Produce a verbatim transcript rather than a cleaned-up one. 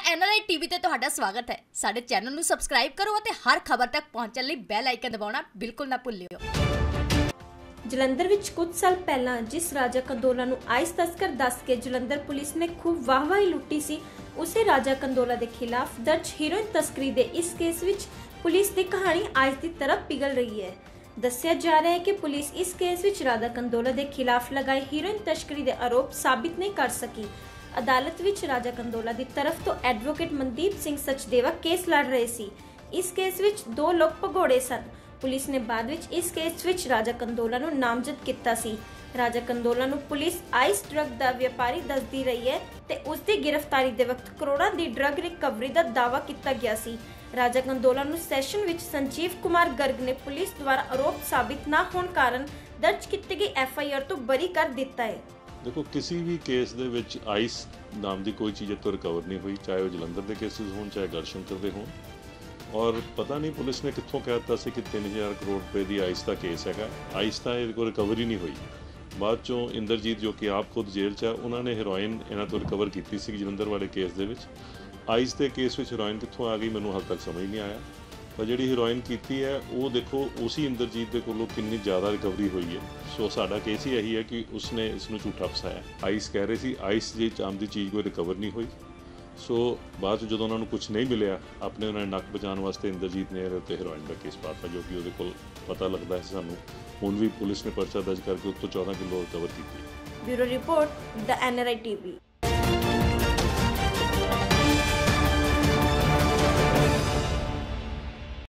N R I TV ਤੇ ਤੁਹਾਡਾ ਸਵਾਗਤ ਹੈ। ਸਾਡੇ ਚੈਨਲ ਨੂੰ ਸਬਸਕ੍ਰਾਈਬ ਕਰੋ ਅਤੇ ਹਰ ਖਬਰ ਤੱਕ ਪਹੁੰਚਣ ਲਈ ਬੈਲ ਆਈਕਨ ਦਬਾਉਣਾ ਬਿਲਕੁਲ ਨਾ ਭੁੱਲਿਓ। ਜਲੰਧਰ ਵਿੱਚ ਕੁਝ ਸਾਲ ਪਹਿਲਾਂ ਜਿਸ ਰਾਜਾ ਕੰਦੋਲਾ ਨੂੰ ਆਈਸ ਤਸਕਰ ਦੱਸ ਕੇ ਜਲੰਧਰ ਪੁਲਿਸ ਨੇ ਖੂਬ ਵਾਹਵਾਹੀ ਲੁੱਟੀ ਸੀ, ਉਸੇ ਰਾਜਾ ਕੰਦੋਲਾ ਦੇ ਖਿਲਾਫ ਦਰਜ ਹੀਰੋਇਨ ਤਸਕਰੀ ਦੇ ਇਸ ਕੇਸ ਵਿੱਚ ਪੁਲਿਸ ਦੀ ਕਹਾਣੀ ਅੱਜ ਦੀ ਤਰ੍ਹਾਂ ਪਿਘਲ ਰਹੀ ਹੈ। ਦੱਸਿਆ ਜਾ ਰਿਹਾ ਹੈ ਕਿ ਪੁਲਿਸ ਇਸ ਕੇਸ ਵਿੱਚ ਰਾਜਾ ਕੰਦੋਲਾ ਦੇ ਖਿਲਾਫ ਲਗਾਏ ਹੀਰੋਇਨ ਤਸਕਰੀ ਦੇ ਆਰੋਪ ਸਾਬਿਤ ਨਹੀਂ ਕਰ ਸਕੀ। ਅਦਾਲਤ ਵਿੱਚ ਰਾਜਾ ਕੰਦੋਲਾ ਦੀ ਤਰਫ ਤੋਂ ਐਡਵੋਕੇਟ ਮਨਦੀਪ ਸਿੰਘ ਸਚਦੇਵਾ ਕੇਸ ਲੜ ਰਹੇ ਸੀ। ਇਸ ਕੇਸ ਵਿੱਚ ਦੋ ਲੋਕ ਭਗੌੜੇ ਸਨ। ਪੁਲਿਸ ਨੇ ਬਾਅਦ ਵਿੱਚ ਇਸ ਕੇਸ ਵਿੱਚ ਰਾਜਾ ਕੰਦੋਲਾ ਨੂੰ ਨਾਮਜ਼ਦ ਕੀਤਾ ਸੀ। ਰਾਜਾ ਕੰਦੋਲਾ ਨੂੰ ਪੁਲਿਸ ਆਈਸ ਡਰੱਗ ਦਾ ਵਪਾਰੀ ਦੱਸਦੀ ਰਹੀ ਹੈ ਤੇ ਉਸ ਦੀ ਗ੍ਰਿਫਤਾਰੀ ਦੇ ਵਕਤ ਕਰੋੜਾਂ ਦੀ ਡਰੱਗ ਰਿਕਵਰੀ ਦਾ ਦਾਅਵਾ ਕੀਤਾ ਗਿਆ ਸੀ। ਰਾਜਾ ਕੰਦੋਲਾ ਨੂੰ ਸੈਸ਼ਨ ਵਿੱਚ ਸੰਜੀਵ ਕੁਮਾਰ ਗਰਗ ਨੇ ਪੁਲਿਸ ਦੁਆਰਾ ਆਰੋਪ ਸਾਬਿਤ ਨਾ ਹੋਣ ਕਾਰਨ ਦਰਜ ਕੀਤੀ ਗਈ ਐਫ ਆਈ ਆਰ ਤੋਂ ਬਰੀ ਕਰ ਦਿੱਤਾ ਹੈ। देखो किसी भी केस ਦੇ ਵਿੱਚ ਆਈਸ ਨਾਮ ਦੀ ਕੋਈ ਚੀਜ਼ ਤੋਂ ਰਿਕਵਰ ਨਹੀਂ ਹੋਈ, ਚਾਹੇ ਉਹ ਜਲੰਧਰ ਦੇ ਕੇਸਿਸ ਹੋਣ ਚਾਹੇ ਗੜਸ਼ੰਕਰ ਦੇ ਹੋਣ। ਔਰ ਪਤਾ ਨਹੀਂ ਪੁਲਿਸ ਨੇ ਕਿੱਥੋਂ ਕਹਿ ਦਿੱਤਾ ਸੀ ਕਿ ਤਿੰਨ ਹਜ਼ਾਰ ਕਰੋੜ ਰੁਪਏ ਦੀ ਆਈਸ ਦਾ ਕੇਸ ਹੈਗਾ। ਆਈਸ ਤਾਂ ਇਹ ਕੋਈ ਰਿਕਵਰੀ ਨਹੀਂ ਹੋਈ। ਬਾਅਦ ਚੋਂ ਇੰਦਰਜੀਤ ਜੋ ਕਿ ਆਪ ਖੁਦ ਜੇਲ੍ਹ 'ਚ ਆ, ਉਹਨਾਂ ਨੇ ਹੈਰੋਇਨ ਇਹਨਾਂ ਤੋਂ ਰਿਕਵਰ ਕੀਤੀ ਸੀ ਜਲੰਧਰ ਵਾਲੇ ਕੇਸ ਦੇ ਵਿੱਚ। ਆਈਸ ਦੇ ਕੇਸ ਵਿੱਚ ਹੈਰੋਇਨ ਕਿੱਥੋਂ ਆ ਗਈ ਮੈਨੂੰ ਹਾਲੇ ਤੱਕ ਸਮਝ ਨਹੀਂ ਆਇਆ। ਪਰ ਜਿਹੜੀ ਹੈਰੋਇਨ ਕੀਤੀ ਹੈ ਉਹ ਦੇਖੋ ਉਸੇ ਇੰਦਰਜੀਤ ਦੇ ਕੋਲੋਂ ਕਿੰਨੀ ਜ਼ਿਆਦਾ ਰਿਕਵਰੀ ਹੋਈ ਹੈ। ਸੋ ਸਾਡਾ ਕੇਸ ਹੀ ਇਹੀ ਹੈ ਕਿ ਉਸਨੇ ਇਸ ਨੂੰ ਝੂਠਾ ਫਸਾਇਆ। ਆਈਸ ਕਹਿ ਰਹੇ ਸੀ ਆਈਸ ਦੀ ਚਾਮ ਦੀ ਚੀਜ਼ ਕੋਈ ਰਿਕਵਰ ਨਹੀਂ ਹੋਈ। ਸੋ ਬਾਅਦ 'ਚ ਜਦੋਂ ਉਹਨਾਂ ਨੂੰ ਕੁਝ ਨਹੀਂ ਮਿਲਿਆ, ਆਪਣੇ ਉਹਨਾਂ ਨੇ ਨੱਕ ਬਚਾਉਣ ਵਾਸਤੇ ਇੰਦਰਜੀਤ ਨੇ ਇਹਦੇ ਉੱਤੇ ਹੈਰੋਇਨ ਦਾ ਕੇਸ ਪਾਤਾ, ਜੋ ਕਿ ਉਹਦੇ ਕੋਲ ਪਤਾ ਲੱਗਦਾ ਹੈ ਸਾਨੂੰ ਹੁਣ ਵੀ ਪੁਲਿਸ ਨੇ ਪਰਚਾ ਦਰਜ ਕਰਕੇ ਉੱਤੋਂ ਚੌਦਾਂ ਕਿਲੋ ਰਿਕਵਰ ਕੀਤੀ। Bureau report, the N R I TV.